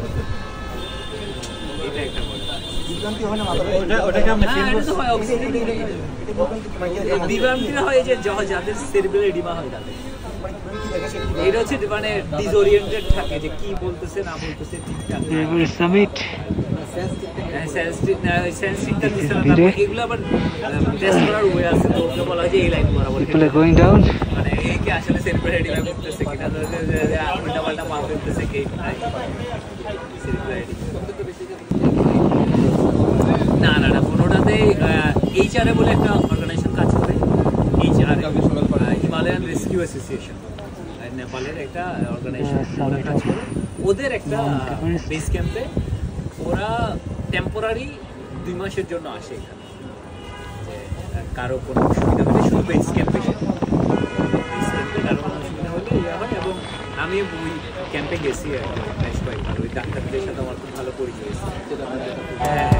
এটা একটা বিভ্রান্তি হয় না ওটাকে আমরা বিভ্রান্তি না হয় যে যাদের সেরিব্রাল এডিমা হয় তাদের এটা হচ্ছে মানে ডিসওরিয়েন্টেড থাকে যে কি বলতেছে না বলতেছে ঠিকঠাক সামিট সেন্সিংটা দিছে না এগুলো আবার টেস্ট করার ওয়ে আছে তো ওকে বলা হয় যে এই লাইন বরাবর people are going down মানে এই কি আসলে সেরিব্রাল এডিমা করতেছে কিনা উল্টা পাল্টা পা করতেছে কি সেরিব্রাল না না না কোনোটাতে এইচআরএ বলে একটা অর্গানাইজেশন কাজ করে এইচআরএ হিমালয়ান রেস্কিউ অ্যাসোসিয়েশন নেপালের একটা অর্গানাইজেশন কাজ করে ওদের একটা বেস ক্যাম্পে ওরা টেম্পোরারি 2 মাসের জন্য আসে এখানে কারো কোনো অসুবিধা হলে শুধু বেস ক্যাম্পে কারো কোনো অসুবিধা হলে ইয়ে হয় এবং আমি ওই ক্যাম্পে গেছি আর কি বেশ কয়েকবার ওই ডাক্তারদের সাথে আমার খুব ভালো পরিচয় হয়েছে